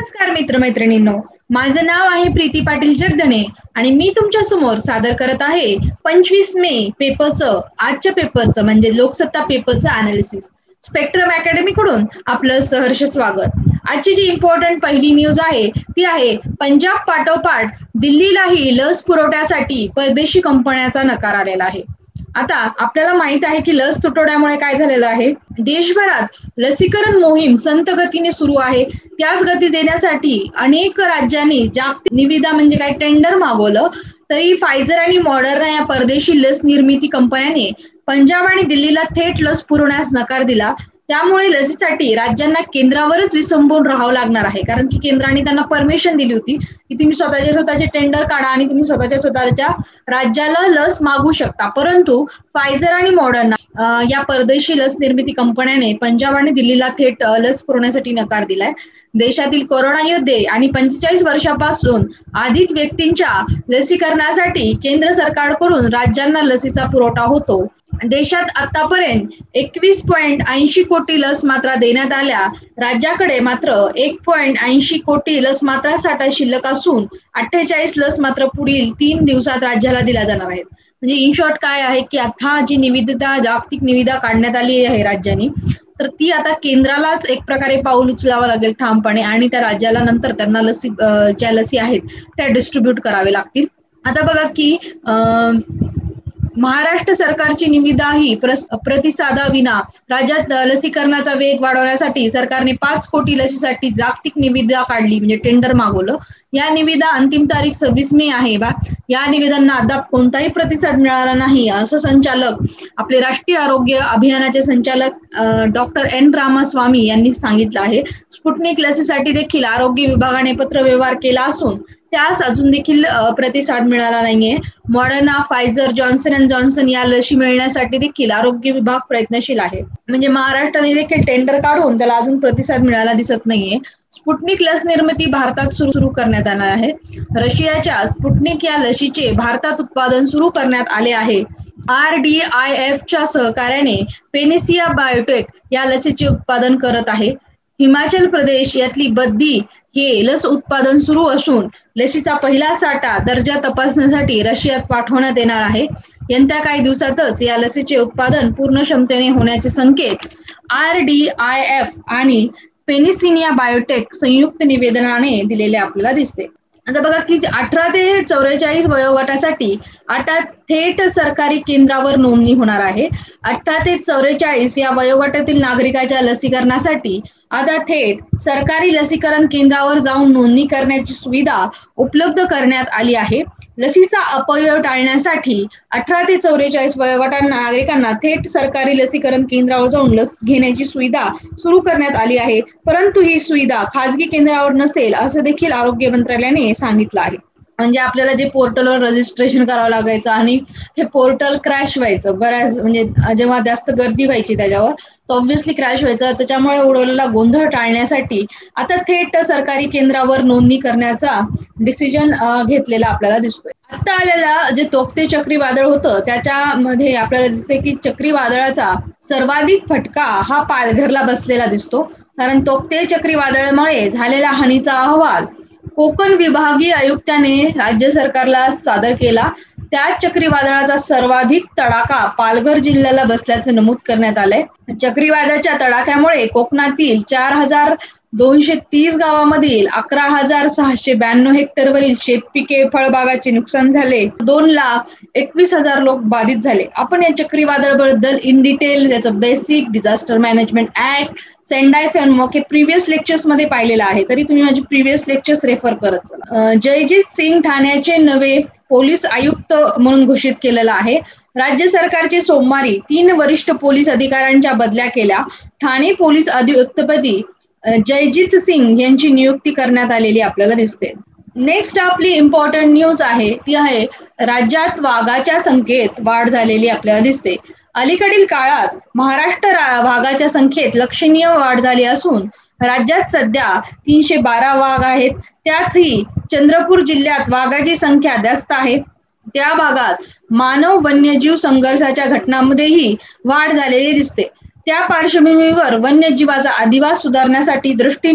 नमस्कार मित्रमैत्रिणींनो, माझं नाव आहे प्रीती पाटील जगदणे आणि मी तुमच्या समोर सादर करत आहे 25 मे पेपरचं आजच्या पेपरचं म्हणजे लोकसत्ता पेपरचं अनालिसिस. स्पेक्ट्रम अकॅडमी कडून आपलं सहर्ष स्वागत. आजची जी इम्पॉर्टंट पहिली न्यूज आहे ती आहे पंजाब पाठोपाठ दिल्लीलाही लस पुरवठ्यासाठी परदेशी कंपन्यांचा नकार आलेला आहे. आता आपल्याला माहित आहे की लस तुटवड्यामुळे काय झालेलं आहे, देशभरात लसीकरण मोहीम संत गतीने सुरू आहे. त्याच गती देण्यासाठी अनेक राज्यांनी जागतिक निविदा म्हणजे काय टेंडर मागवलं, तरी फायझर आणि मॉडर्ना या परदेशी लस निर्मिती कंपन्याने पंजाब आणि दिल्लीला थेट लस पुरवण्यास नकार दिला. त्यामुळे लसीसाठी राज्यांना केंद्रावरच विसंबून राहावं लागणार आहे, कारण की केंद्राने त्यांना परमिशन दिली होती की तुम्ही स्वतःचे टेंडर काढा आणि तुम्ही स्वतःच्या राज्याला लस मागू शकता. परंतु फायझर आणि मॉडर्ना या परदेशी लस निर्मिती कंपन्याने पंजाब आणि दिल्लीला थेट लस पुरवण्यासाठी नकार दिलाय. देशातील कोरोना योद्धे आणि 45 वर्षापासून अधिक व्यक्तींच्या लसीकरणासाठी केंद्र सरकारकडून राज्यांना लसीचा पुरवठा होतो. देशात आतापर्यंत 21.80 कोटी लस मात्रा देण्यात आल्या. राज्याकडे मात्र 1.80 कोटी लस मात्रा साठा शिल्लक असून 48 लस मात्र पुढील 3 दिवसात राज्याला दिल्या जाणार आहेत. म्हणजे इन शॉर्ट काय आहे की आता जी जागतिक निविदा काढण्यात आली आहे राज्यांनी, तर ती आता केंद्रालाच एक प्रकारे पाऊल उचलावं लागेल ठामपणे आणि त्या राज्याला नंतर त्यांना ज्या लसी आहेत त्या डिस्ट्रीब्यूट करावे लागतील. आता बघा की महाराष्ट्र सरकारची निविदा ही प्रतिसादाविना राज्यात लसीकरणाचा वेग वाढवण्यासाठी सरकारने 5 कोटी लसीसाठी जागतिक निविदा काढली म्हणजे टेंडर मागवलं. या निविदा अंतिम तारीख 26 मे आहे. या निविदांना अद्याप कोणताही प्रतिसाद मिळाला नाही, असं संचालक आपले राष्ट्रीय आरोग्य अभियानाचे संचालक डॉक्टर एन रामास्वामी यांनी सांगितलं आहे. स्पुटनिक लसीसाठी देखील आरोग्य विभागाने पत्रव्यवहार केला असून त्यास अजून देखील प्रतिसाद मिळाला नाहीये. Moderna, Pfizer, Johnson and Johnson या लसी मिळण्यासाठी देखील आरोग्य विभाग प्रयत्नशील आहे. म्हणजे महाराष्ट्राने देखील टेंडर काढून त्याला अजून प्रतिसाद मिळाला दिसत नाहीये. स्पुटनिक लस निर्मिती भारतात सुरू करण्यात आली आहे. रशियाच्या स्पुटनिक या लसीचे भारतात उत्पादन सुरू करण्यात आले आहे. RDIF च्या सहकार्याने पेनिसिया बायोटेक या लसीचे उत्पादन करत आहे. हिमाचल प्रदेश यातली बद्दी हे लस उत्पादन सुरू असून लसीचा पहिला साठा दर्जा तपासण्यासाठी रशियात पाठवण्यात येणार आहे. येत्या काही दिवसातच या लसीचे उत्पादन पूर्ण क्षमतेने होण्याचे संकेत RDIF आणि पेनिसिलिया बायोटेक संयुक्त निवेदनाने दिलेले आपल्याला दिसते. आता बघा की 18 ते 44 वयोगटासाठी आता थेट सरकारी केंद्रावर नोंदणी होणार आहे. 18 ते 44 या वयोगटातील नागरिकांच्या लसीकरणासाठी आता थेट सरकारी लसीकरण केंद्रावर जाऊन नोंदणी करण्याची सुविधा उपलब्ध करण्यात आली आहे. लसीचा अपव्यय टाळण्यासाठी 18 ते 44 वयोगटांना नागरिकांना थेट सरकारी लसीकरण केंद्रावर जाऊन लस घेण्याची सुविधा सुरू करण्यात आली आहे. परंतु ही सुविधा खासगी केंद्रावर नसेल असं देखील आरोग्य मंत्रालयाने सांगितलं आहे. म्हणजे आपल्याला जे पोर्टलवर रजिस्ट्रेशन करावं लागायचं आणि ते पोर्टल क्रॅश व्हायचं बऱ्याच, म्हणजे जेव्हा जास्त गर्दी व्हायची त्याच्यावर तो ऑब्व्हियसली क्रॅश व्हायचा. त्याच्यामुळे उडवलेला गोंधळ टाळण्यासाठी आता थेट सरकारी केंद्रावर नोंदणी करण्याचा डिसिजन घेतलेला आपल्याला दिसतोय. आता आलेला जे तोक्ते चक्रीवादळ होतं त्याच्यामध्ये आपल्याला दिसते की चक्रीवादळाचा सर्वाधिक फटका हा पालघरला बसलेला दिसतो. कारण तोक्ते चक्रीवादळामुळे झालेल्या हानीचा अहवाल कोकण विभागीय आयुक्ताने राज्य सरकारला सादर केला. त्याच चक्रीवादळाचा सर्वाधिक तडाखा पालघर जिल्ह्याला बसल्याचं नमूद करण्यात आलंय. चक्रीवादळाच्या तडाख्यामुळे कोकणातील 4,230 गावामधील 11,692 हेक्टरवरील शेतपिके फळबागाचे नुकसान झाले. 2,21,000 लोक बाधित झाले. आपण या चक्रीवादळाबद्दल इन डिटेल त्याचं basic disaster management act, Sendai framework हे प्रिव्हियस लेक्चर्स मध्ये पाहिलेलं आहे, तरी तुम्ही माझे प्रिव्हियस लेक्चर्स रेफर करत चला. जयजीत सिंग ठाण्याचे नवे पोलीस आयुक्त म्हणून घोषित केलेला आहे. राज्य सरकारचे सोमवारी 3 वरिष्ठ पोलीस अधिकाऱ्यांच्या बदल्या केल्या. ठाणे पोलीस आयुक्तपदी जयजीत सिंग यांची नियुक्ती करण्यात आलेली आपल्याला दिसते. नेक्स्ट आपली इम्पॉर्टंट न्यूज आहे ती आहे राज्यात वाघाच्या संख्येत वाढ झालेली आपल्याला दिसते. अलीकडील काळात महाराष्ट्र वाघाच्या संख्येत लक्षणीय वाढ झाली असून राज्यात सध्या 312 वाघ आहेत. त्यातही चंद्रपूर जिल्ह्यात वाघाची संख्या जास्त आहे. त्या भागात मानव वन्यजीव संघर्षाच्या घटनांमध्येही वाढ झालेली दिसते. त्या पार्श्वभूमीवर वन्यजीवाचा अधिवास सुधारण्यासाठी दृष्टीने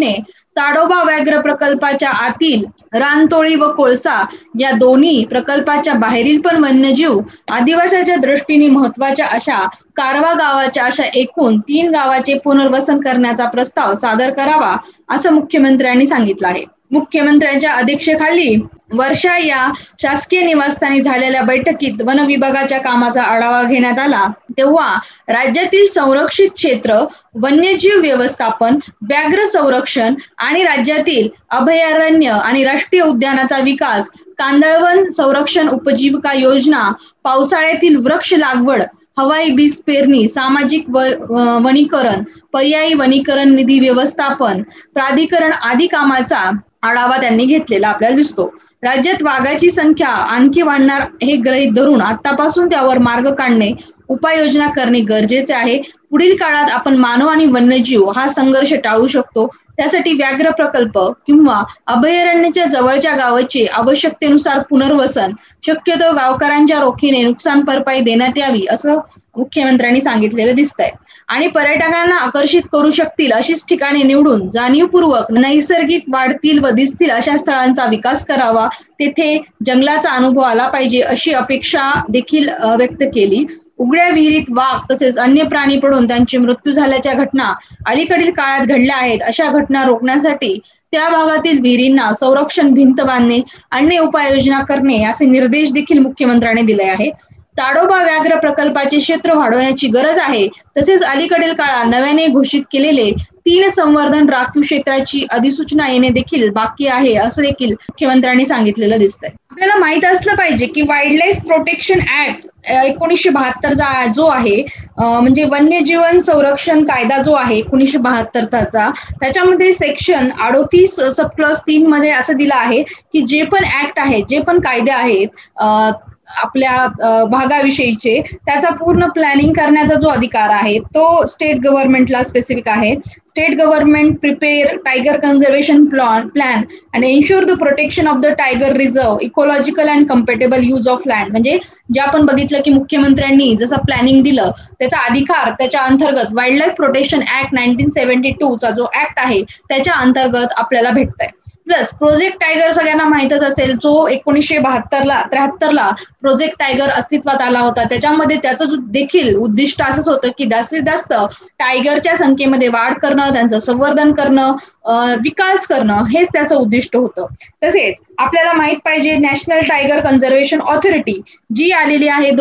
ताडोबा व्याघ्र प्रकल्पाच्या आतील रानतोळी व कोळसा या दोन्ही प्रकल्पाच्या बाहेरील पण वन्यजीव आदिवासाच्या दृष्टीने महत्वाच्या अशा कारवा गावाच्या अशा एकूण 3 गावाचे पुनर्वसन करण्याचा प्रस्ताव सादर करावा असं मुख्यमंत्र्यांनी सांगितलं आहे. मुख्यमंत्र्यांच्या अध्यक्षतेखाली वर्षा या शासकीय निवासस्थानी झालेल्या बैठकीत वन विभागाच्या कामाचा आढावा घेण्यात आला. तेव्हा राज्यातील संरक्षित क्षेत्र, वन्यजीव व्यवस्थापन, व्याघ्र संरक्षण आणि राज्यातील अभयारण्य आणि राष्ट्रीय उद्यानाचा विकास, कांदळवन संरक्षण उपजीविका योजना, पावसाळ्यातील वृक्ष लागवड, हवाई बीज पेरणी, सामाजिक वनीकरण, पर्यायी वनीकरण निधी व्यवस्थापन प्राधिकरण आदी कामाचा आढावा त्यांनी घेतलेला आपल्याला दिसतो. राज्यात वाघाची संख्या आणखी वाढणार हे गृहीत धरून आतापासून त्यावर मार्ग काढणे, उपाययोजना करणे गरजेचे आहे. पुढील काळात आपण मानव आणि वन्यजीव हा संघर्ष टाळू शकतो. त्यासाठी व्याघ्र प्रकल्प किंवा अभयारण्याच्या जवळच्या गावाचे आवश्यकतेनुसार पुनर्वसन, शक्यतो गावकऱ्यांच्या रोखीने नुकसान भरपाई देण्यात यावी असं मुख्यमंत्र्यांनी सांगितलेलं दिसतंय. आणि पर्यटकांना आकर्षित करू शकतील अशीच ठिकाणे निवडून जाणीवपूर्वक नैसर्गिक वाढतील व दिसतील अशा स्थळांचा विकास करावा. तेथे जंगलाचा अनुभव आला पाहिजे अशी अपेक्षा देखील व्यक्त केली. उघड्या विहिरीत वाघ तसेच अन्य प्राणी पडून त्यांचे मृत्यू झाल्याच्या घटना अलीकडील काळात घडल्या आहेत. अशा घटना रोखण्यासाठी त्या भागातील विहिरींना संरक्षण भिंत बांधणे, अन्य उपाययोजना करणे असे निर्देश देखील मुख्यमंत्र्यांनी दिले आहेत. ताडोबा व्याघ्र प्रकल्पाचे क्षेत्र वाढवण्याची गरज आहे. तसेच अलीकडील काळात नव्याने घोषित केलेले 3 संवर्धन राखीव क्षेत्राची अधिसूचना येणे देखील बाकी आहे असं देखील मुख्यमंत्र्यांनी सांगितलेलं दिसतंय. आपल्याला माहित असलं पाहिजे की वाईल्ड लाईफ प्रोटेक्शन ऍक्ट 1972 जो आहे म्हणजे वन्यजीवन संरक्षण कायदा जो आहे 1972चा, त्याच्यामध्ये सेक्शन 38 सब क्लॉज 3 मध्ये असं दिलं आहे की जे पण ऍक्ट आहेत, जे पण कायदे आहेत आपल्या भागाविषयीचे, त्याचा पूर्ण प्लॅनिंग करण्याचा जो अधिकार आहे तो स्टेट गव्हर्नमेंटला स्पेसिफिक आहे. State government prepare tiger conservation plan and ensure the protection of the tiger reserve, ecological and compatible use of land. म्हणजे जे आपण बघितलं की मुख्यमंत्र्यांनी जसं प्लॅनिंग दिलं त्याचा अधिकार त्याच्या अंतर्गत वाईल्ड लाईफ प्रोटेक्शन ऍक्ट 1972 चा जो ऍक्ट आहे त्याच्या अंतर्गत आपल्याला भेटतंय. प्लस प्रोजेक्ट टायगर सगळ्यांना माहितच असेल, जो 1973ला प्रोजेक्ट टायगर अस्तित्वात आला होता. त्याच्यामध्ये त्याचं देखील उद्दिष्ट असंच होतं की जास्तीत जास्त टायगरच्या संख्येमध्ये वाढ करणं, त्यांचं संवर्धन करणं, विकास करणं हेच त्याचं उद्दिष्ट होतं. तसेच आपल्याला माहित पाहिजे नॅशनल टायगर कन्झर्वेशन ऑथॉरिटी जी आलेली आहे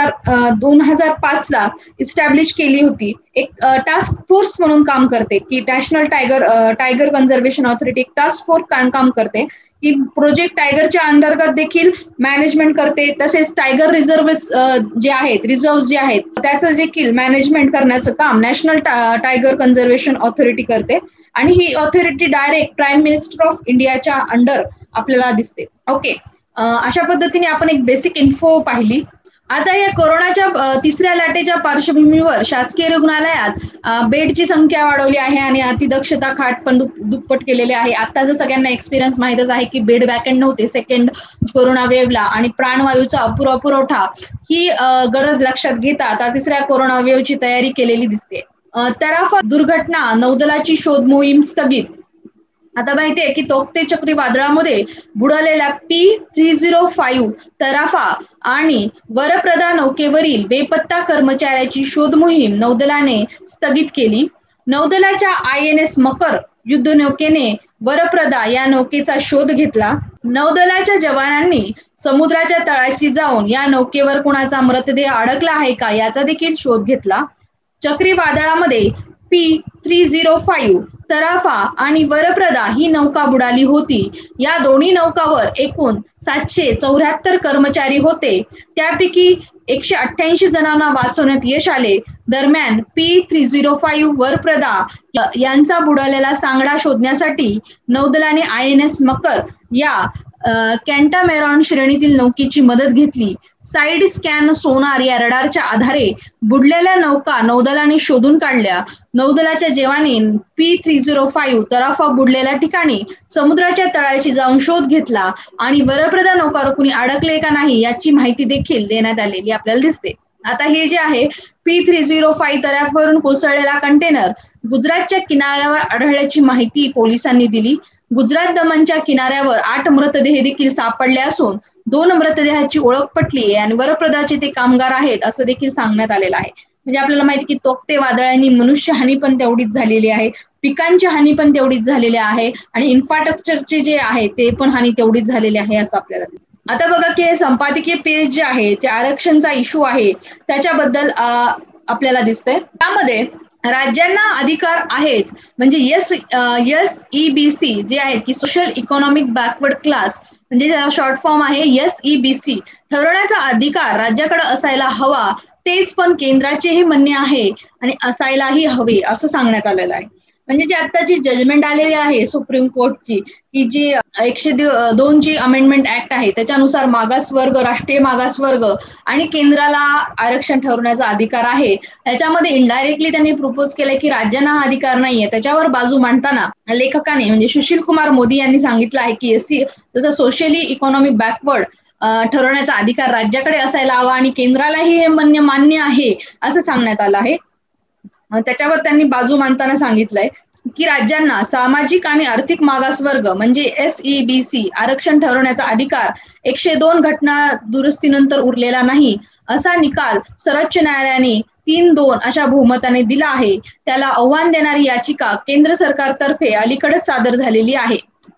2005ला इस्टॅब्लिश केली होती. एक टास्क फोर्स म्हणून काम करते की नॅशनल टायगर कन्झर्वेशन ऑथॉरिटी एक टास्क फोर्स काम करते की प्रोजेक्ट टायगरच्या अंतर्गत देखील मॅनेजमेंट करते. तसेच टायगर रिझर्व जे आहेत, रिझर्व जे आहेत त्याचं देखील मॅनेजमेंट करण्याचं काम नॅशनल टायगर कन्झर्वेशन ऑथॉरिटी करते. आणि ही authority direct prime minister of इंडियाच्या अंडर आपल्याला दिसते. ओके, अशा पद्धतीने आपण एक बेसिक इन्फो पाहिली. आता या कोरोनाच्या 3ऱ्या लाटेच्या पार्श्वभूमीवर शासकीय रुग्णालयात बेडची संख्या वाढवली आहे आणि अतिदक्षता खाट पण दुप्पट केलेले आहे. आता जर सगळ्यांना एक्सपिरियन्स माहितच आहे की बेड वॅकंट नव्हते सेकंड कोरोना वेव्हला, आणि प्राणवायूचा अपुरा पुरवठा ही गरज लक्षात घेता आता 3ऱ्या कोरोना वेव्हची तयारी केलेली दिसते. तराफा दुर्घटना, नौदलाची शोध मोहीम स्थगित. आता माहितीये की तोक्ते चक्रीवादळामध्ये बुडालेल्या P305 तराफा आणि वरप्रदा नौकेवरील बेपत्ता कर्मचाऱ्याची शोध मोहीम नौदलाने स्थगित केली. नौदलाच्या INS मकर युद्धनौकेने वरप्रदा या नौकेचा शोध घेतला. नौदलाच्या जवानांनी समुद्राच्या तळाशी जाऊन या नौकेवर कुणाचा मृतदेह अडकला आहे का याचा देखील शोध घेतला. चक्रीवादळामध्ये P305 तराफा आणि वरप्रदा ही नौका बुडाली होती. या दोन्ही नौकावर एकूण 774 कर्मचारी होते. त्यापैकी 188 जणांना वाचवण्यात यश आले. दरम्यान P305 वरप्रदा यांचा बुडालेला सांगडा शोधण्यासाठी नौदलाने INS मकर या कॅन्टामेरॉन श्रेणीतील नौकेची मदत घेतली. साइड स्कॅन सोनार या रडारच्या आधारे बुडलेल्या नौका नौदलाने शोधून काढल्या. नौदलाच्या जवानांनी P305 तराफा बुडलेल्या ठिकाणी समुद्राच्या तळाशी जाऊन शोध घेतला आणि वरप्रदा नौका कुणी अडकले का नाही याची माहिती देखील देण्यात आलेली आपल्याला दिसते. आता हे जे आहे P305 तर्यावरून कोसळलेला कंटेनर गुजरातच्या किनाऱ्यावर आढळल्याची माहिती पोलिसांनी दिली. गुजरात दमनच्या किनाऱ्यावर 8 मृतदेह देखील सापडले असून 2 मृतदेहाची ओळख पटली आहे आणि वरप्रदाचे ते कामगार आहेत असं देखील सांगण्यात आलेलं आहे. म्हणजे आपल्याला माहिती की तोक्ते वादळांनी मनुष्य हानी पण तेवढीच झालेली आहे, पिकांची हानी पण तेवढीच झालेली आहे आणि इन्फ्रास्ट्रक्चरचे जे आहे ते पण हानी तेवढीच झालेली आहे असं आपल्याला. आता बघा की संपादकीय पेज जे आहे ते आरक्षणचा इश्यू आहे त्याच्याबद्दल आपल्याला दिसतंय. त्यामध्ये राज्यांना अधिकार आहेच म्हणजे SEBC जे आहे की सोशल इकॉनॉमिक बॅकवर्ड क्लास म्हणजे शॉर्ट फॉर्म आहे SEBC ठरवण्याचा अधिकार राज्याकडे असायला हवा, तेच पण केंद्राचेही म्हणणे आहे आणि असायलाही हवे असं सांगण्यात आलेलं आहे. म्हणजे जी आत्ताची जजमेंट आलेली आहे सुप्रीम कोर्टची की जी 102 ची अमेंडमेंट ऍक्ट आहे त्याच्यानुसार मागासवर्ग, राष्ट्रीय मागासवर्ग आणि केंद्राला आरक्षण ठरवण्याचा अधिकार आहे. त्याच्यामध्ये इनडायरेक्टली त्यांनी प्रपोज केलंय की राज्यांना हा अधिकार नाहीये. त्याच्यावर बाजू मांडताना लेखकाने म्हणजे सुशील कुमार मोदी यांनी सांगितलं आहे की जसं सोशली इकॉनॉमिक बॅकवर्ड ठरवण्याचा अधिकार राज्याकडे असायला हवा आणि केंद्रालाही हे मान्य आहे असं सांगण्यात आलं आहे. त्याच्यावर त्यांनी बाजू मांडताना सांगितलंय की राज्यांना सामाजिक आणि आर्थिक मागासवर्ग म्हणजे SEBC आरक्षण ठरवण्याचा अधिकार 102 घटना दुरुस्तीनंतर उरलेला नाही असा निकाल सर्वोच्च न्यायालयाने 3-2 अशा बहुमताने दिला आहे. त्याला आव्हान देणारी याचिका केंद्र सरकारतर्फे अलीकडेच सादर झालेली आहे.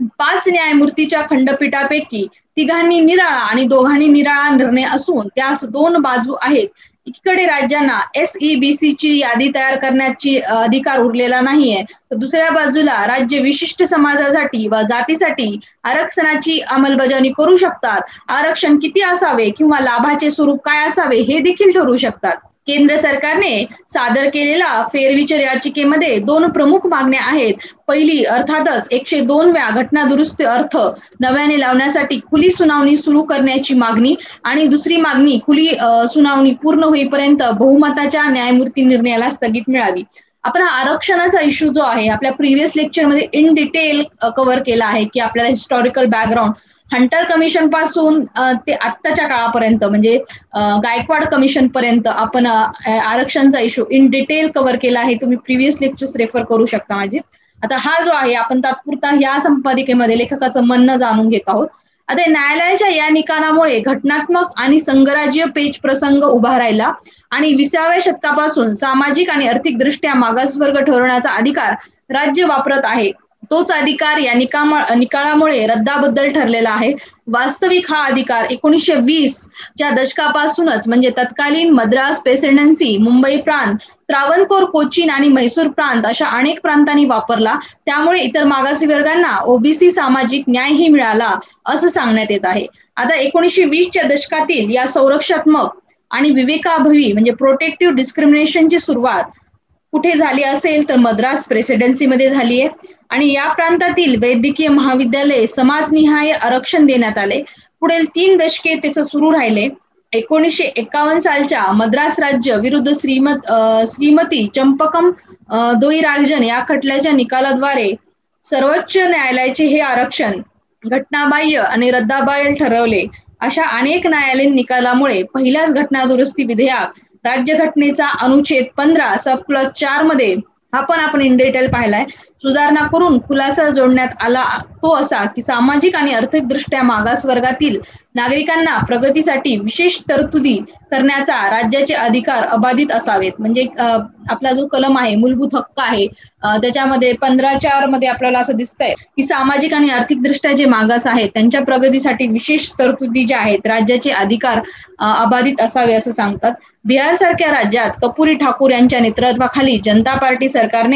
5 न्यायमूर्तीच्या खंडपीठापैकी 3घांनी निराळा आणि 2घांनी निराळा निर्णय असून त्यास 2 बाजू आहेत. एकीकडे राज्यांना SEBC ची यादी तयार करण्याची अधिकार उरलेला नाहीये, तर दुसऱ्या बाजूला राज्य विशिष्ट समाजासाठी व जातीसाठी आरक्षणाची अंमलबजावणी करू शकतात. आरक्षण किती असावे किंवा लाभाचे स्वरूप काय असावे हे देखील ठरवू शकतात. केंद्र सरकारने सादर केलेल्या फेरविचार याचिकेमध्ये 2 प्रमुख मागण्या आहेत. पहिली अर्थातच 102व्या घटना दुरुस्ती अर्थ नव्याने लावण्यासाठी खुली सुनावणी सुरू करण्याची मागणी आणि दुसरी मागणी खुली सुनावणी पूर्ण होईपर्यंत बहुमताच्या न्यायमूर्ती निर्णयाला स्थगिती मिळावी. आपण हा आरक्षणाचा इश्यू जो आहे आपल्या प्रिव्हियस लेक्चरमध्ये इन डिटेल कव्हर केला आहे की आपल्याला हिस्टॉरिकल बॅकग्राऊंड हंटर कमिशन पासून ते आत्ताच्या काळापर्यंत म्हणजे गायकवाड कमिशन पर्यंत आपण आरक्षणचा इश्यू इन डिटेल कव्हर केला आहे. तुम्ही प्रिव्हियस लेक्चर्स रेफर करू शकता माझे. आता हा जो आहे आपण तात्पुरता या संपादिकेमध्ये लेखकाचं म्हणणं जाणून घेत आहोत. आता न्यायालयाच्या या निकालामुळे घटनात्मक आणि संघराज्य पेच प्रसंग उभा राहिला आणि 20व्या शतकापासून सामाजिक आणि आर्थिक दृष्ट्या मागासवर्ग ठरवण्याचा अधिकार राज्य वापरत आहे. तोच अधिकार या निकालामुळे रद्दाबद्दल ठरलेला आहे. वास्तविक हा अधिकार 1920च्या दशकापासूनच म्हणजे तत्कालीन मद्रास प्रेसिडेन्सी, मुंबई प्रांत, त्रावणकोर, कोचीन आणि म्हैसूर प्रांत अशा अनेक प्रांतांनी वापरला. त्यामुळे इतर मागासी वर्गांना OBC सामाजिक न्यायही मिळाला असं सांगण्यात येत आहे. आता 1920च्या दशकातील या संरक्षात्मक आणि विवेकाभावी म्हणजे प्रोटेक्टिव्ह डिस्क्रिमिनेशनची सुरुवात कुठे झाली असेल तर मद्रास प्रेसिडेन्सीमध्ये झाली आहे आणि या प्रांतातील वैद्यकीय महाविद्यालय समाजनिहाय आरक्षण देण्यात आले. पुढील 3 दशके त्याचं सुरू राहिले. 1951 सालच्या मद्रास राज्य विरुद्ध श्रीमती चंपकम दोईराजन या खटल्याच्या निकालाद्वारे सर्वोच्च न्यायालयाचे हे आरक्षण घटनाबाह्य आणि रद्दाबाह्य ठरवले. अशा अनेक न्यायालयीन निकालामुळे पहिल्याच घटना दुरुस्ती विधेयक राज्यघटनेचा अनुच्छेद 15 सबक्लॉज 4 मध्ये आपण इन डिटेल पाहिलाय सुधारणा करून खुलासा जोडण्यात आला. तो असा की सामाजिक आणि आर्थिक दृष्ट्या मागास वर्गातील नागरिकांना प्रगतीसाठी विशेष तरतुदी करण्याचा राज्याचे अधिकार अबाधित असावेत. म्हणजे आपला जो कलम आहे मूलभूत हक्क आहे त्याच्यामध्ये 15(4) मध्ये आपल्याला असं दिसतंय की सामाजिक आणि आर्थिक दृष्ट्या जे मागास आहेत त्यांच्या प्रगतीसाठी विशेष तरतुदी ज्या आहेत राज्याचे अधिकार अबाधित असावे असं सांगतात. बिहार सारख्या राज्यात कर्पूरी ठाकूर यांच्या नेतृत्वाखाली जनता पार्टी सरकारने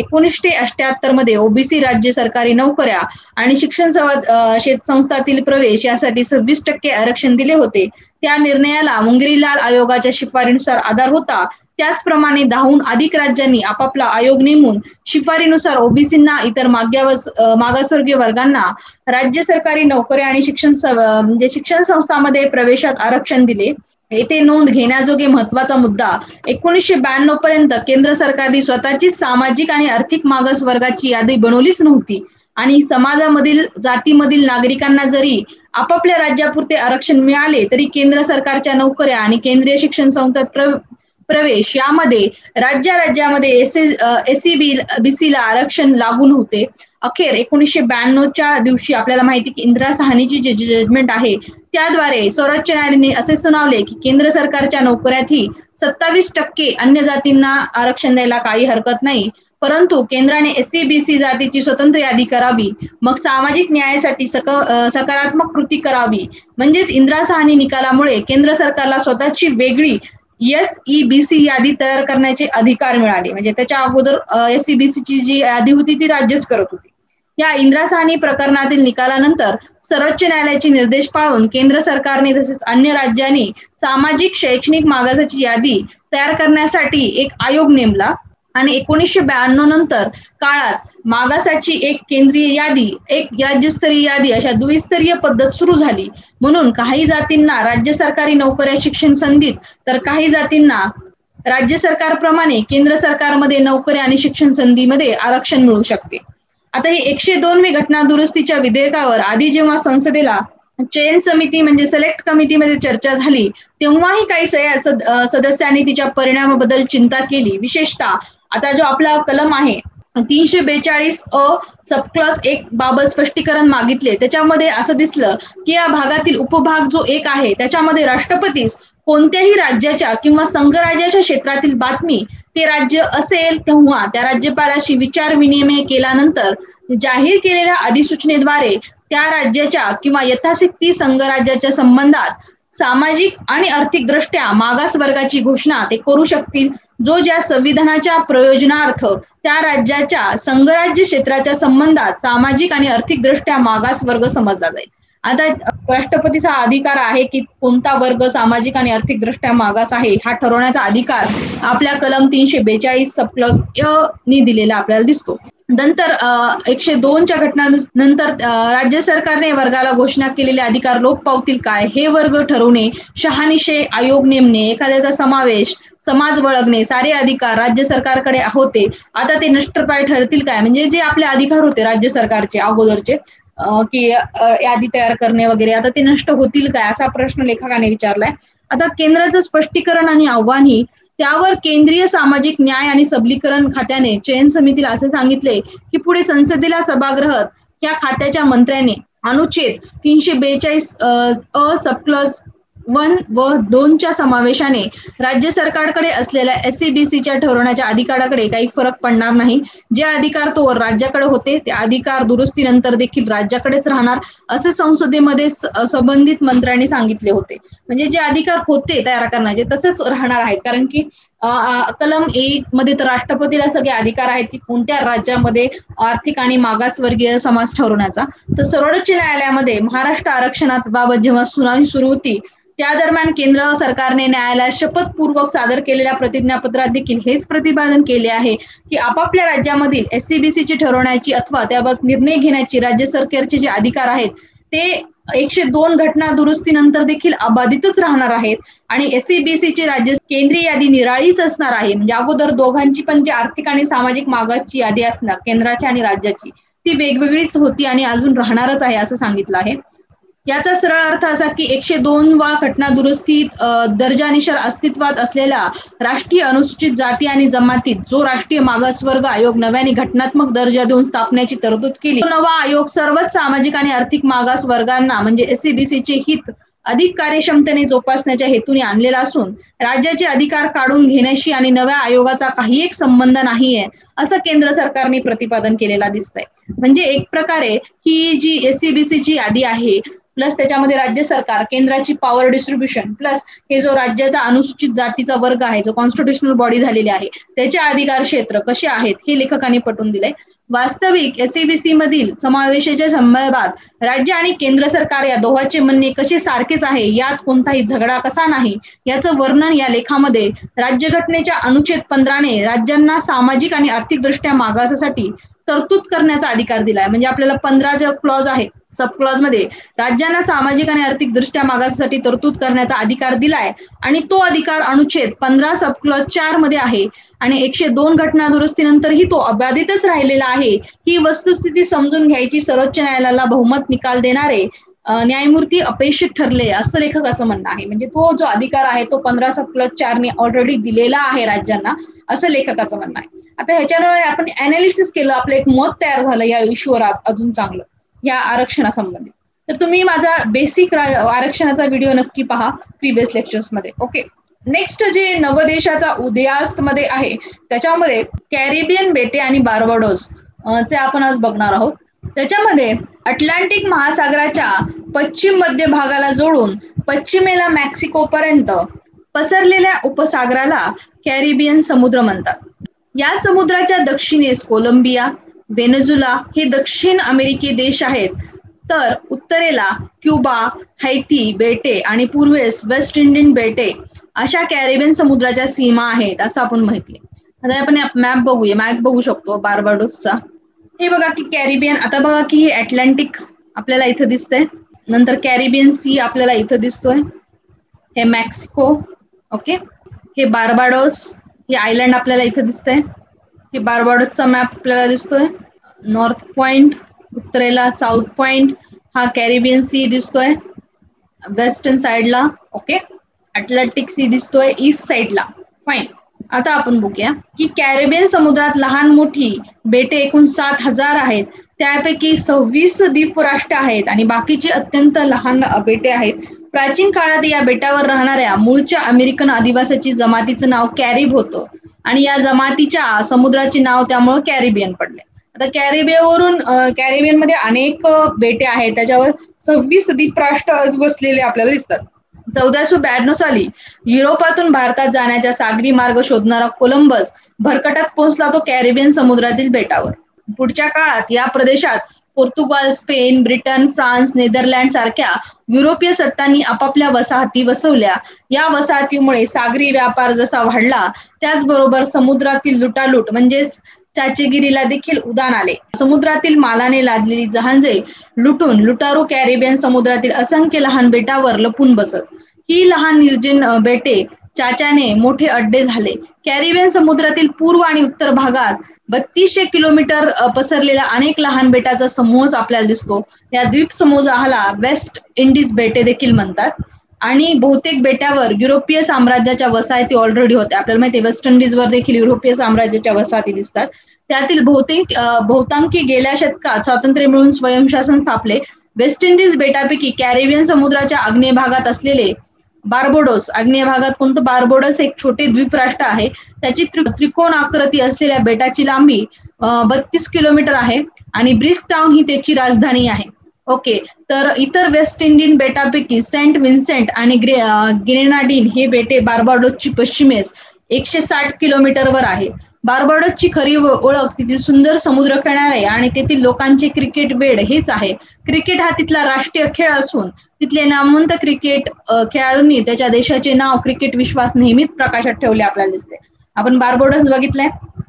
1978 मध्ये OBC राज्य सरकारी नोकऱ्या आणि शिक्षण संस्थातील प्रवेश यासाठी 26% आरक्षण दिले होते. त्या निर्णयाला मुंगरीलाल आयोगाच्या शिफारशीनुसार आधार होता. त्याचप्रमाणे 10हून अधिक राज्यांनी आपापला आयोग नेमून शिफारशीनुसार OBCंना इतर मागासवर्गीय वर्गांना राज्य सरकारी नोकऱ्या आणि शिक्षण संस्थांमध्ये प्रवेशात आरक्षण दिले. येथे नोंद घेण्याजोगे महत्वाचा मुद्दा 1992 पर्यंत केंद्र सरकारने स्वतःचीच सामाजिक आणि आर्थिक मागास वर्गाची यादी बनवलीच नव्हती. आणि समाजामधील जातीमधील नागरिकांना जरी आपापल्या राज्यापुरते आरक्षण मिळाले तरी केंद्र सरकारच्या नोकऱ्या आणि केंद्रीय शिक्षण संस्थेत प्रवेश यामध्ये राज्यामध्ये एसईबीसीला आरक्षण लागू होते. अखेर 1992च्या दिवशी आपल्याला माहिती की इंदिरा साहनीची जी जजमेंट आहे त्याद्वारे सर्वोच्च न्यायालयाने असे सुनावले की केंद्र सरकारच्या नोकऱ्यातही 27% अन्य जातींना आरक्षण द्यायला काही हरकत नाही, परंतु केंद्राने एसईबीसी जातीची स्वतंत्र यादी करावी, मग सामाजिक न्यायासाठी सकारात्मक कृती करावी. म्हणजेच इंदिरा साहनी निकालामुळे केंद्र सरकारला स्वतःची वेगळी एसईबीसी यादी तयार करण्याचे अधिकार मिळाले. म्हणजे त्याच्या अगोदर एसईबीसीची जी यादी होती ती राज्यच करत होती. या इंदिरा साहनी प्रकरणातील निकालानंतर सर्वोच्च न्यायालयाचे निर्देश पाळून केंद्र सरकारने तसेच अन्य राज्यांनी सामाजिक शैक्षणिक मागासाची यादी तयार करण्यासाठी एक आयोग नेमला आणि 1992 नंतर काळात मागासाची एक केंद्रीय यादी, एक राज्यस्तरीय यादी अशा द्विस्तरीय पद्धत सुरू झाली. म्हणून काही जातींना राज्य सरकारी नोकऱ्या शिक्षण संधीत तर काही जातींना राज्य सरकारप्रमाणे केंद्र सरकारमध्ये नोकऱ्या आणि शिक्षण संधीमध्ये आरक्षण मिळू शकते. आता ही 102वी घटना दुरुस्तीच्या विधेयकावर आधी जेव्हा संसदेला चयन समिती म्हणजे सिलेक्ट कमिटीमध्ये चर्चा झाली तेव्हाही काही सदस्यांनी तिच्या परिणामाबद्दल चिंता केली. विशेषतः आता जो आपला कलम आहे 342 सबक्लॉज 1 बाबत स्पष्टीकरण मागितले. त्याच्यामध्ये असं दिसलं की या भागातील उपभाग जो एक आहे त्याच्यामध्ये राष्ट्रपतीस कोणत्याही राज्याच्या किंवा संघराज्याच्या क्षेत्रातील बातमी ते राज्य असेल तेव्हा त्या राज्यपालाशी विचार विनिमय केल्यानंतर जाहीर केलेल्या अधिसूचनेद्वारे त्या राज्याच्या किंवा यथाशक्ती संघराज्याच्या संबंधात सामाजिक आणि आर्थिक दृष्ट्या मागास वर्गाची घोषणा ते करू शकतील, जो ज्या संविधानाच्या प्रयोजनार्थ त्या राज्याच्या संघराज्य क्षेत्राच्या संबंधात सामाजिक आणि आर्थिक दृष्ट्या मागास वर्ग समजला जाईल. आता राष्ट्रपतीचा अधिकार आहे की कोणता वर्ग सामाजिक आणि आर्थिक दृष्ट्या मागास आहे हा ठरवण्याचा अधिकार आपल्या कलम 342 सबक्लॉज नी दिलेला आपल्याला दिसतो. नंतर 102च्या घटनानंतर राज्य सरकारने वर्गाला घोषणा केलेले अधिकार लोप पावतील काय, हे वर्ग ठरवणे, शहानिशे आयोग नेमणे, एखाद्याचा समावेश, समाज वळगणे, सारे अधिकार राज्य सरकारकडे होते. आता ते नष्टप्राय ठरतील काय, म्हणजे जे आपले अधिकार होते राज्य सरकारचे अगोदरचे की यादी तयार करणे वगैरे, आता ते नष्ट होतील काय असा प्रश्न लेखकाने विचारलाय. आता केंद्राचं स्पष्टीकरण आणि आव्हान ही त्यावर केंद्रीय सामाजिक न्याय आणि सबलीकरण खात्याने चयन समितीला असे सांगितले की पुढे संसदेला सभागृहात या खात्याच्या मंत्र्याने अनुच्छेद 342 सबक्लॉज 1 व 2च्या समावेशाने राज्य सरकारकडे असलेल्या एसईबीसीच्या ठरवण्याच्या अधिकाराकडे काही फरक पडणार नाही. जे अधिकार तो राज्याकडे होते ते अधिकार दुरुस्तीनंतर देखील राज्याकडेच राहणार असे संसदेमध्ये संबंधित मंत्र्यांनी सांगितले होते. म्हणजे जे अधिकार होते तयार करण्याचे तसेच राहणार आहेत, कारण की कलम 1 मध्ये तर राष्ट्रपतीला सगळे अधिकार आहेत की कोणत्या राज्यामध्ये आर्थिक आणि मागासवर्गीय समाज ठरवण्याचा. तर सर्वोच्च न्यायालयामध्ये महाराष्ट्र आरक्षणात बाबत जेव्हा सुनावणी सुरू होती त्या दरम्यान केंद्र सरकारने न्यायालयात शपथपूर्वक सादर केलेल्या प्रतिज्ञापत्रात देखील हेच प्रतिपादन केले आहे की आपापल्या राज्यामधील एसईबीसीची ठरवण्याची अथवा त्याबाबत निर्णय घेण्याची राज्य सरकारचे जे अधिकार आहेत ते 102 घटना दुरुस्तीनंतर देखील अबाधितच राहणार आहेत आणि एसईबीसीची राज्य केंद्रीय यादी निराळीच असणार आहे. म्हणजे अगोदर दोघांची पण जी आर्थिक आणि सामाजिक मागासची यादी असणार केंद्राची आणि राज्याची ती वेगवेगळीच होती आणि अजून राहणारच आहे असं सांगितलं आहे. याचा सरळ अर्थ असा की 102 वा घटना दुरुस्तीत दर्जानुसार अस्तित्वात असलेला राष्ट्रीय अनुसूचित जाती आणि जमातीत जो राष्ट्रीय मागासवर्ग आयोग नव्याने घटनात्मक दर्जा देऊन स्थापण्याची तरतूद केली. तो नवा आयोग सर्वच सामाजिक आणि आर्थिक मागास वर्गांना म्हणजे एसईबीसीचे हित अधिक कार्यक्षमतेने जोपासण्याच्या हेतूने आणलेला असून राज्याचे अधिकार काढून घेण्याशी आणि नव्या आयोगाचा काही एक संबंध नाहीये असं केंद्र सरकारने प्रतिपादन केलेला दिसतंय. म्हणजे एक प्रकारे ही जी एसईबीसीची यादी आहे प्लस त्याच्यामध्ये राज्य सरकार केंद्राची पॉवर डिस्ट्रीब्युशन प्लस हे जो राज्याचा अनुसूचित जातीचा वर्ग आहे जो कॉन्स्टिट्युशनल बॉडी झालेली आहे त्याचे अधिकार क्षेत्र कसे आहेत हे लेखकांनी पटवून दिलंय. वास्तविक एसईबीसी मधील समावेशाच्या संदर्भात राज्य आणि केंद्र सरकार या दोहाचे म्हणणे कसे सारखेच आहे, यात कोणताही झगडा कसा नाही याचं वर्णन या लेखामध्ये राज्यघटनेच्या अनुच्छेद 15ने राज्यांना सामाजिक आणि आर्थिक दृष्ट्या मागासासाठी तरतूद करण्याचा अधिकार दिलाय. म्हणजे आपल्याला 15 जो क्लॉज आहे सब क्लॉज मध्ये राज्यांना सामाजिक आणि आर्थिक दृष्ट्या मागासासाठी तरतूद करण्याचा अधिकार दिलाय आणि तो अधिकार अनुच्छेद 15 सब क्लॉज 4 मध्ये आहे आणि 102 घटना दुरुस्तीनंतरही तो अबाधितच राहिलेला आहे. ही वस्तुस्थिती समजून घ्यायची सर्वोच्च न्यायालयाला बहुमत निकाल देणारे न्यायमूर्ती अपेक्षित ठरले असं लेखकाचं म्हणणं आहे. म्हणजे तो जो अधिकार आहे तो 15 सब क्लॉज 4 ने ऑलरेडी दिलेला आहे राज्यांना असं लेखकाचं म्हणणं आहे. आता ह्याच्यावर आपण अनालिसिस केलं, आपलं एक मत तयार झालं या इश्यूवर अजून चांगलं या आरक्षणासंबंधित. तर तुम्ही माझा बेसिक आरक्षणाचा व्हिडिओ नक्की पहा प्रिव्हियस लेक्चर्स मध्ये. ओके, नेक्स्ट जे नवदेशाचा उदयास्त मध्ये आहे त्याच्यामध्ये कॅरिबियन बेटे आणि बार्बाडोस चे आपण आज बघणार आहोत. त्याच्यामध्ये अटलांटिक महासागराच्या पश्चिम मध्य भागाला जोडून पश्चिमेला मेक्सिको पर्यंत पसरलेल्या उपसागराला कॅरिबियन समुद्र म्हणतात. या समुद्राच्या दक्षिणेस कोलंबिया, व्हेनेझुला हे दक्षिण अमेरिकी देश आहेत, तर उत्तरेला क्युबा, हैती बेटे आणि पूर्वेस वेस्ट इंडियन बेटे अशा कॅरिबियन समुद्राच्या सीमा आहेत असं आपण माहिती आहे. आता आपण मॅप बघूया, मॅप बघू शकतो बार्बाडोसचा. हे बघा की कॅरिबियन, आता बघा की हे अटलांटिक आपल्याला इथं दिसतंय, नंतर कॅरिबियन सी आपल्याला इथं दिसतोय, हे मेक्सिको, ओके, हे बार्बाडोस, हे आयलंड आपल्याला इथं दिसतंय, हे बार्बाडोसचा मॅप आपल्याला दिसतोय, नॉर्थ पॉइंट, उत्तरेला साऊथ पॉइंट, हा कॅरिबियन सी दिसतोय वेस्टर्न साइडला, ओके, अटलांटिक सी दिसतोय ईस्ट साइडला. फाईन. आता आपण बघूया की कॅरिबियन समुद्रात लहान मोठी बेटे एकूण 7,000 आहेत, त्यापैकी 26 द्वीपराष्ट्र आहेत आणि बाकीची अत्यंत लहान बेटे आहेत. प्राचीन काळात या बेटावर राहणाऱ्या मूळच्या अमेरिकन आदिवासीची जमातीचं नाव कॅरिब होतं आणि या जमातीच्या समुद्राचे नाव त्यामुळे कॅरिबियन पडले. आता कॅरिबियन मध्ये अनेक बेटे आहेत, त्याच्यावर 26 द्वीपराष्ट्र वसलेले आपल्याला दिसतात. 1492 साली युरोपातून भारतात जाण्याचा सागरी मार्ग शोधणारा कोलंबस भरकटत पोहोचला तो कॅरिबियन समुद्रातील बेटावर. पुढच्या काळात या प्रदेशात Portugal, Spain, Britain, France, Netherland सारख्या युरोपीय सत्तांनी आपापल्या वसाहती बसवल्या. या वसाहतीमुळे सागरी व्यापार जसा वाढला त्याचबरोबर समुद्रातील लुटालूट म्हणजेच चाचेगिरीला देखील उधाण आले. समुद्रातील मालाने लादलेली जहाजे लुटून लुटारू कॅरिबियन समुद्रातील असंख्य लहान बेटावर लपून बसत. ही लहान निर्जीन बेटे चाच्याने मोठे अड्डे झाले. कॅरिबियन समुद्रातील पूर्व आणि उत्तर भागात 3200 किलोमीटर पसरलेल्या अनेक लहान बेटाचा समूहच आपल्याला दिसतो. या द्वीप समूहाला वेस्ट इंडिज बेटे देखील म्हणतात आणि बहुतेक बेटावर युरोपीय साम्राज्याच्या वसाहती ऑलरेडी होत्या. आपल्याला माहिती आहे वेस्ट इंडिजवर देखील युरोपीय साम्राज्याच्या वसाहती दिसतात. त्यातील बहुतांकी गेल्या शतकात स्वातंत्र्य मिळून स्वयंशासन स्थापले. वेस्ट इंडिज बेटापैकी कॅरिबियन समुद्राच्या आग्नेय भागात असलेले बार्बाडोस, आग्नेय भागात कोणतं बार्बाडोस एक छोटे द्वीपराष्ट्र आहे. त्याची त्रिकोण आकृती असलेल्या बेटाची लांबी 32 किलोमीटर आहे आणि ब्रिजटाउन ही त्याची राजधानी आहे. ओके, तर इतर वेस्ट इंडियन बेटापैकी सेंट विन्सेंट आणि ग्रेनाडीन हे बेटे बार्बाडोसची पश्चिमेस 160 किलोमीटरवर आहे. बार्बाडोसची खरी ओळख तिथील सुंदर समुद्र किनारे आणि तेथील लोकांचे क्रिकेट वेड हेच आहे. क्रिकेट हा तिथला राष्ट्रीय खेळ असून तिथले नामवंत क्रिकेट खेळाडूंनी त्याच्या देशाचे नाव क्रिकेट विश्वात नेहमीच प्रकाशात ठेवले आपल्याला दिसते. आपण बार्बाडोस बघितलंय,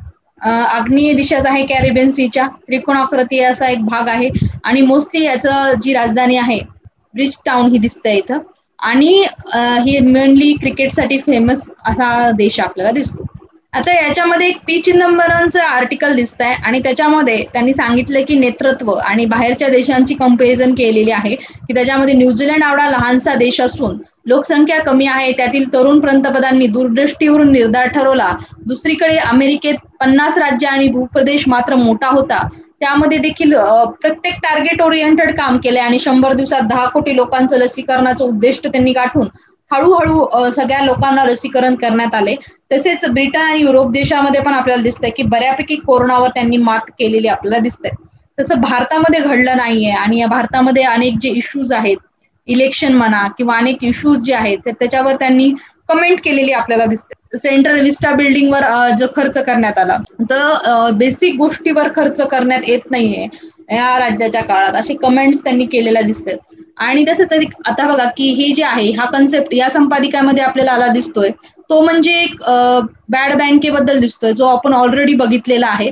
आग्नेय दिशेत आहे कॅरिबियन सीच्या, त्रिकोणाकृती असा एक भाग आहे आणि मोस्टली याचं जी राजधानी आहे ब्रिज टाउन ही दिसते इथं आणि हे मेनली क्रिकेटसाठी फेमस असा देश आपल्याला दिसतो. आता याच्यामध्ये एक पी चिदंबरमचं आर्टिकल दिसत आहे आणि त्याच्यामध्ये त्यांनी सांगितलं की नेतृत्व आणि बाहेरच्या देशांची कंपॅरिझन केलेली आहे की त्याच्यामध्ये न्यूझीलंड एवढा लहानसा देश असून लोकसंख्या कमी आहे, त्यातील तरुण पंतप्रधानांनी दूरदृष्टीवरून निर्धार ठरवला. दुसरीकडे अमेरिकेत 50 राज्य आणि भूप्रदेश मात्र मोठा होता. त्यामध्ये देखील प्रत्येक टार्गेट ओरिएंटेड काम केले आणि 100 दिवसात 10 कोटी लोकांचं लसीकरणाचं उद्दिष्ट त्यांनी गाठून हळूहळू सगळ्या लोकांना लसीकरण करण्यात आले. तसेच ब्रिटन आणि युरोप देशामध्ये पण आपल्याला दिसतंय की बऱ्यापैकी कोरोनावर त्यांनी मात केलेली आपल्याला दिसतंय. तसं भारतामध्ये घडलं नाहीये आणि या भारतामध्ये अनेक जे इश्यूज आहेत, इलेक्शन म्हणा किंवा अनेक इश्यूज जे आहेत त्याच्यावर त्यांनी कमेंट केलेली आपल्याला दिसते. सेंट्रल विस्टा बिल्डिंगवर जो खर्च करण्यात आला तर बेसिक गोष्टीवर खर्च करण्यात येत नाहीये या राज्याच्या काळात, असे कमेंट्स त्यांनी केलेल्या दिसतात. आणि तसंच आता बघा की हे जे आहे हा कन्सेप्ट या संपादिकामध्ये आपल्याला आला दिसतोय तो म्हणजे एक बॅड बँकेबद्दल दिसतोय जो आपण ऑलरेडी बघितलेला आहे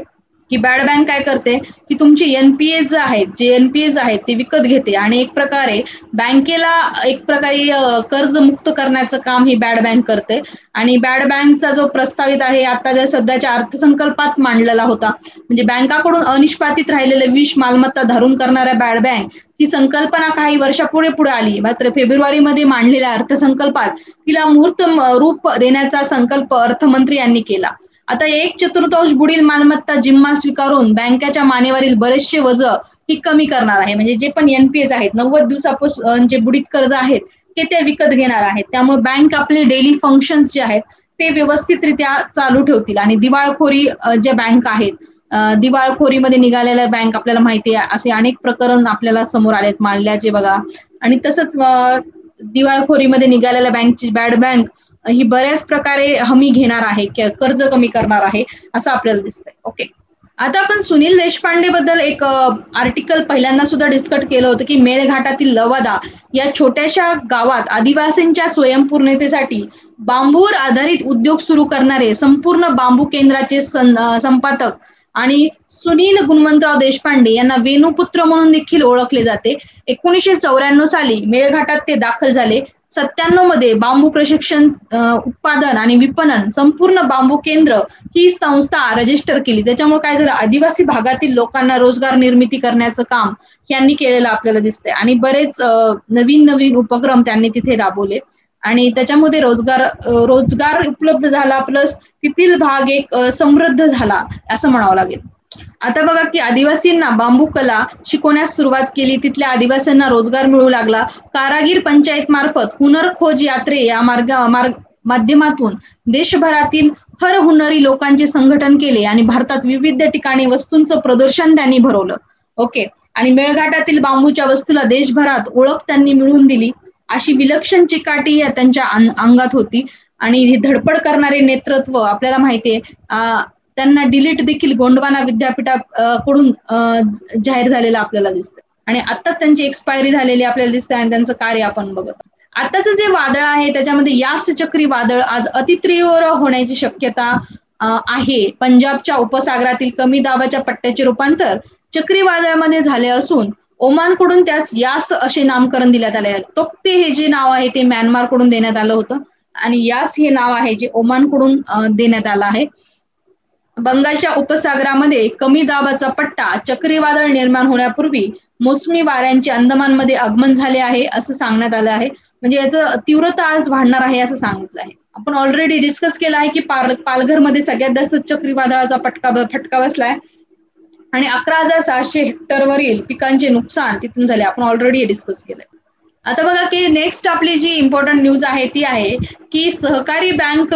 की बॅड बँक काय करते की तुमचे एनपीए जे आहेत ते विकत घेते आणि एक प्रकारे बँकेला एक प्रकारे कर्जमुक्त करण्याचं काम ही बॅड बँक करते. आणि बॅड बँकचा जो प्रस्तावित आहे आता ज्या सध्याच्या अर्थसंकल्पात मांडलेला होता, म्हणजे बँकाकडून अनिष्पादित राहिलेले विष मालमत्ता धरून करणाऱ्या बॅड बँक ही संकल्पना काही वर्षापुढे पुढे आली, मात्र फेब्रुवारीमध्ये मांडलेल्या अर्थसंकल्पात तिला मूर्त रूप देण्याचा संकल्प अर्थमंत्री यांनी केला. आता 1/4 बुडील मालमत्ता जिम्मा स्वीकारून बँकेच्या मानेवरील बरेचसे वज ही कमी करणार आहे. म्हणजे जे पण एनपीएस आहेत 90 दिवसापासून जे बुडीत कर्ज आहेत ते विकत घेणार आहेत. त्यामुळे बँक आपले डेली फंक्शन्स जे आहेत ते व्यवस्थितरित्या चालू ठेवतील. आणि दिवाळखोरी ज्या बँक आहेत, दिवाळखोरीमध्ये निघालेल्या बँक आपल्याला माहिती आहे, असे अनेक प्रकरण आपल्याला समोर आलेत मानल्याचे बघा. आणि तसंच दिवाळखोरीमध्ये निघालेल्या बँकची बॅड बँक ही बऱ्याच प्रकारे हमी घेणार आहे, कर्ज कमी करणार आहे असं आपल्याला दिसतंय. ओके, आता आपण सुनील देशपांडे बद्दल एक आर्टिकल पहिल्यांदा सुद्धा डिस्कस केलं होतं की मेळघाटातील लवादा या छोट्याशा गावात आदिवासींच्या स्वयंपूर्णतेसाठी बांबूवर आधारित उद्योग सुरू करणारे संपूर्ण बांबू केंद्राचे संपादक आणि सुनील गुणवंतराव देशपांडे यांना वेणुपुत्र म्हणून देखील ओळखले जाते. 1994 साली मेळघाटात ते दाखल झाले. 97 मध्ये बांबू प्रशिक्षण, उत्पादन आणि विपणन संपूर्ण बांबू केंद्र ही संस्था रजिस्टर केली. त्याच्यामुळे काय झालं, आदिवासी भागातील लोकांना रोजगार निर्मिती करण्याचं काम यांनी केलेलं आपल्याला दिसतंय. आणि बरेच नवीन उपक्रम त्यांनी तिथे राबवले आणि त्याच्यामध्ये रोजगार उपलब्ध झाला, प्लस तिथील भाग एक समृद्ध झाला असं म्हणावं लागेल. आता बघा की आदिवासींना बांबू कला शिकवण्यास सुरुवात केली, तिथल्या आदिवासींना रोजगार मिळू लागला. कारागीर पंचायत मार्फत हुनर खोज यात्रे या माध्यमातून देशभरातील हर हुनरी लोकांचे संघटन केले आणि भारतात विविध ठिकाणी वस्तूंचं प्रदर्शन त्यांनी भरवलं. ओके, आणि मेळघाटातील बांबूच्या वस्तूला देशभरात ओळख त्यांनी मिळवून दिली. अशी विलक्षण चिकाटी त्यांच्या अंगात होती आणि धडपड करणारे नेतृत्व आपल्याला माहितीये. त्यांना डिलीट देखील गोंडवाना विद्यापीठाकडून जाहीर झालेलं आपल्याला दिसतं आणि आताच त्यांची एक्सपायरी झालेली आपल्याला दिसते आणि त्यांचं कार्य आपण बघत. आताचं जे वादळ आहे त्याच्यामध्ये यास चक्रीवादळ आज अतितीव्र होण्याची शक्यता आहे. पंजाबच्या उपसागरातील कमी दाबाच्या पट्ट्याचे रूपांतर चक्रीवादळामध्ये झाले असून ओमानकडून त्यास यास असे नामकरण देण्यात आले आहे. तोक्ते हे जे नाव आहे ते म्यानमारकडून देण्यात आलं होतं आणि यास हे नाव आहे जे ओमानकडून देण्यात आलं आहे. बंगालच्या उपसागरामध्ये कमी दाबाचा पट्टा चक्रीवादळ निर्माण होण्यापूर्वी मोसमी वाऱ्यांचे अंदमानमध्ये आगमन झाले आहे असं सांगण्यात आलं आहे. म्हणजे याचं तीव्रता आज वाढणार आहे असं सांगितलं आहे. आपण ऑलरेडी डिस्कस केलं आहे की पालघरमध्ये सगळ्यात जास्त चक्रीवादळाचा फटका बसलाय आणि 11,700 हेक्टरवरील पिकांचे नुकसान तिथून झाले. आपण ऑलरेडी डिस्कस केलंय. आता बघा की नेक्स्ट आपली जी इम्पॉर्टंट न्यूज आहे ती आहे की सहकारी बँक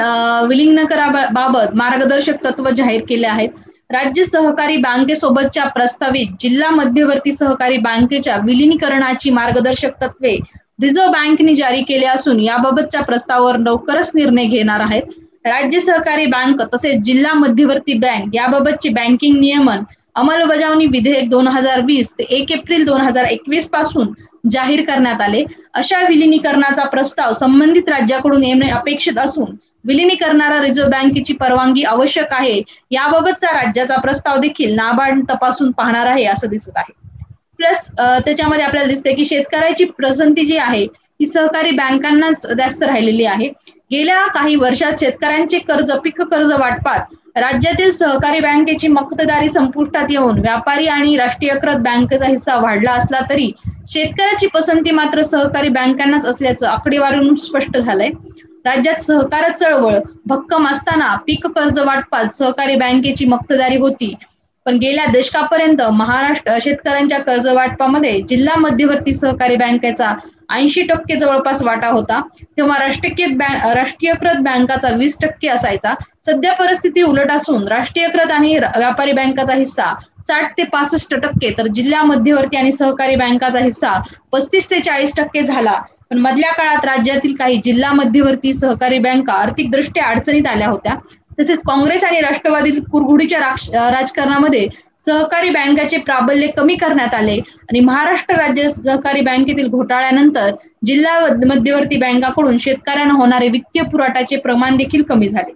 विलीनीकरणाबाबत मार्गदर्शक तत्व जाहीर केले आहेत. राज्य सहकारी बँकेसोबतच्या प्रस्तावित जिल्हा मध्यवर्ती सहकारी बँकेच्या विलीनीकरणाची मार्गदर्शक तत्वे रिझर्व्ह बँकेने जारी केले असून याबाबतच्या प्रस्तावावर लवकरच निर्णय घेणार आहेत. राज्य सहकारी बँक तसेच जिल्हा मध्यवर्ती बँक याबाबतचे बँकिंग नियमन अंमलबजावणी विधेयक 2020 ते 1 एप्रिल 2021 पासून जाहीर करण्यात आले. अशा विलीनीकरणाचा प्रस्ताव संबंधित राज्याकडून येणे अपेक्षित असून विलीनीकरणाला रिझर्व्ह बँकेची परवानगी आवश्यक आहे. याबाबतचा राज्याचा प्रस्ताव देखील नाबार्ड तपासून पाहणार आहे असं दिसत आहे. प्लस त्याच्यामध्ये आपल्याला दिसते की शेतकऱ्याची पसंती जी आहे ही सहकारी बँकांनाच जास्त राहिलेली आहे. गेल्या काही वर्षात शेतकऱ्यांचे पीक कर्ज वाटपात राज्यातील सहकारी बँकेची मक्तेदारी संपुष्टात येऊन व्यापारी आणि राष्ट्रीयकृत बँकेचा हिस्सा वाढला असला तरी शेतकऱ्याची पसंती मात्र सहकारी बँकांनाच असल्याचं आकडेवारीवरून स्पष्ट झालंय. राज्यात सहकार चळवळ भक्कम असताना पीक कर्ज वाटपात सहकारी बँकेची मक्तेदारी होती. पण गेल्या दशकापर्यंत महाराष्ट्र शेतकऱ्यांच्या कर्ज वाटपामध्ये जिल्हा मध्यवर्ती सहकारी बँकेचा 80% जवळपास वाटा होता, तेव्हा राष्ट्रीयकृत बँकाचा 20% असायचा. सध्या परिस्थिती उलट असून राष्ट्रीयकृत आणि व्यापारी बँकाचा हिस्सा 60 ते 65%, तर जिल्हा मध्यवर्ती आणि सहकारी बँकाचा हिस्सा 35 ते 40% झाला. पण मधल्या काळात राज्यातील काही जिल्हा मध्यवर्ती सहकारी बँका आर्थिकदृष्ट्या अडचणीत आल्या होत्या. तसेच काँग्रेस आणि राष्ट्रवादीतील कुरघोडीच्या राजकारणामध्ये सहकारी बँकाचे प्राबल्य कमी करण्यात आले आणि महाराष्ट्र राज्य सहकारी बँकेतील घोटाळ्यानंतर जिल्हा मध्यवर्ती बँकाकडून शेतकऱ्यांना होणारे वित्तीय पुरवठ्याचे प्रमाण देखील कमी झाले.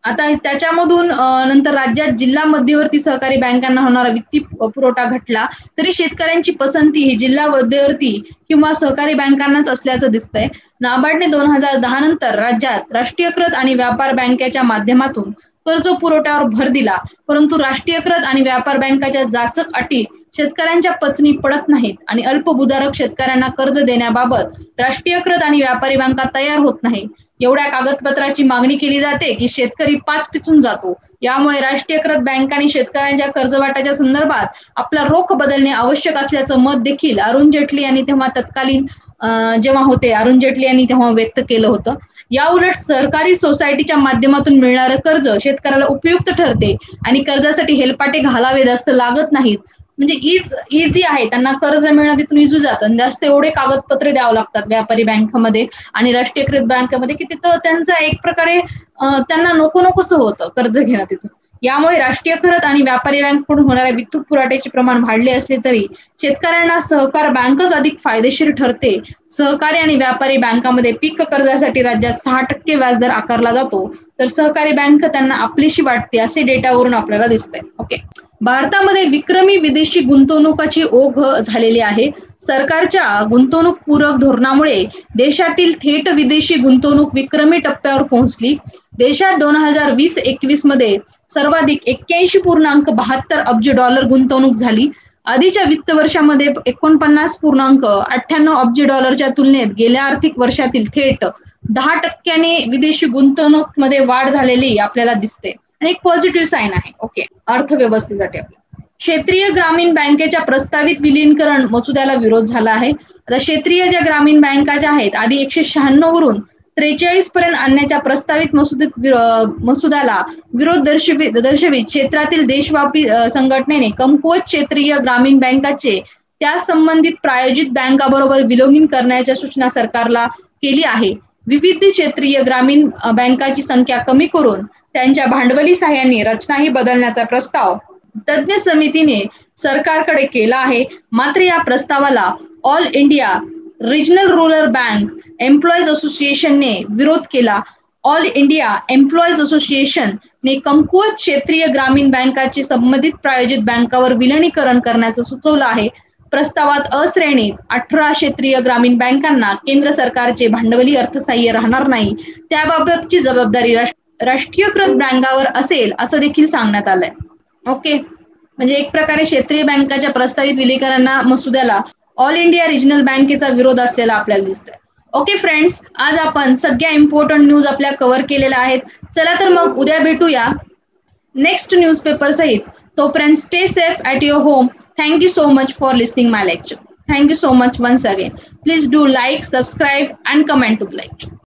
आता त्याच्यामधून नंतर राज्यात जिल्हा मध्यवर्ती सहकारी बँकांना होणारा वित्तीय पुरवठा घटला, तरी शेतकऱ्यांची पसंती ही जिल्हा मध्यवर्ती किंवा सहकारी बँकांनाच असल्याचं दिसतंय. नाबार्डने 2010 नंतर राज्यात राष्ट्रीयकृत आणि व्यापार बँकेच्या माध्यमातून कर्ज पुरवठ्यावर भर दिला, परंतु राष्ट्रीयकृत आणि व्यापार बँकाच्या जाचक अटी शेतकऱ्यांच्या पचनी पडत नाहीत आणि अल्पभूधारक शेतकऱ्यांना कर्ज देण्याबाबत राष्ट्रीयकृत आणि व्यापारी बँका तयार होत नाहीत. एवढ्या कागदपत्राची मागणी केली जाते की शेतकरी पाच पिचून जातो. यामुळे राष्ट्रीयकृत बँकांनी शेतकऱ्यांच्या कर्जवाटाच्या संदर्भात आपला रोख बदलणे आवश्यक असल्याचं मत देखील अरुण जेटली यांनी तेव्हा तत्कालीन जेव्हा होते अरुण जेटली यांनी तेव्हा व्यक्त केलं होतं. या उलट सहकारी सोसायटीच्या माध्यमातून मिळणारं कर्ज शेतकऱ्याला उपयुक्त ठरते आणि कर्जासाठी हेलपाटे घालावे जास्त लागत नाहीत. म्हणजे इझी आहे, त्यांना कर्ज मिळणं तिथून इझी जातं. जास्त एवढे कागदपत्रे द्यावं लागतात व्यापारी बँकेमध्ये आणि राष्ट्रीयकृत बँकेमध्ये की तिथं त्यांचं एक प्रकारे त्यांना नकोसं होतं कर्ज घेणं तिथून. यामुळे राष्ट्रीयकृत आणि व्यापारी बँकेकडून होणाऱ्या वित्त पुरवठ्याचे प्रमाण वाढले असले तरी शेतकऱ्यांना सहकार बँकच अधिक फायदेशीर ठरते. सहकारी आणि व्यापारी बँकांमध्ये पीक कर्जासाठी राज्यात 6% व्याजदर आकारला जातो, तर सहकारी बँक त्यांना आपलीशी वाटते असे डेटावरून आपल्याला दिसतंय. ओके, भारतामध्ये विक्रमी विदेशी गुंतवणुकाची ओघ झालेली आहे. सरकारच्या गुंतवणूक पूरक धोरणामुळे देशातील थेट विदेशी गुंतवणूक विक्रमी टप्प्यावर पोहोचली. देशात 2020-21 मध्ये सर्वाधिक 81.72 अब्ज डॉलर गुंतवणूक झाली. आधीच्या वित्त वर्षामध्ये 49.98 अब्ज डॉलरच्या तुलनेत गेल्या आर्थिक वर्षातील थेट 10% विदेशी गुंतवणूक मध्ये वाढ झालेली आपल्याला दिसते आणि एक पॉझिटिव्ह साईन आहे. ओके, अर्थव्यवस्थेसाठी क्षेत्रीय ग्रामीण बँकेच्या प्रस्तावित विलीनीकरण मसुद्याला विरोध झाला आहे. आता क्षेत्रीय ज्या ग्रामीण बँका ज्या आहेत आधी 196 वरून 43 पर्यंत आणण्याच्या प्रस्तावित मसुद्याला विरोध दर्शवित क्षेत्रातील देशव्यापी संघटनेने कमकुवत क्षेत्रीय ग्रामीण बँकाचे त्या संबंधित प्रायोजित बँकाबरोबर विलीन करण्याच्या सूचना सरकारला केली आहे. विविध क्षेत्रीय ग्रामीण बँकाची संख्या कमी करून त्यांच्या भांडवली सहाय्याने रचनाही बदलण्याचा प्रस्ताव तज्ञ समितीने सरकारकडे केला आहे. मात्र या प्रस्तावाला All India regional rural bank employees असोसिएशनने विरोध केला. ऑल इंडिया एम्प्लॉईज असोसिएशनने कमकुवत क्षेत्रीय ग्रामीण बँकाची संबंधित प्रायोजित बँकावर विलिनीकरण करण्याचं सुचवलं आहे. प्रस्तावात अश्रेणीत 18 क्षेत्रीय ग्रामीण बँकांना केंद्र सरकारचे भांडवली अर्थसहाय्य राहणार नाही, त्याबाबतची जबाबदारी राष्ट्रीयकृत बँकावर असेल असं देखील सांगण्यात आलंय. ओके, म्हणजे एक प्रकारे क्षेत्रीय बँकाच्या प्रस्तावित विलीनीकरण मसुद्याला ऑल इंडिया रिजनल बँकेचा विरोध असलेला आपल्याला दिसतोय. ओके फ्रेंड्स, आज आपण सगळ्या इम्पॉर्टंट न्यूज आपल्या कव्हर केलेल्या आहेत. चला तर मग उद्या भेटूया नेक्स्ट न्यूजपेपर सहित. तोपर्यंत stay safe at your home. Thank you so much for listening my lecture. Thank you so much once again. Please do like, subscribe and comment to the lecture.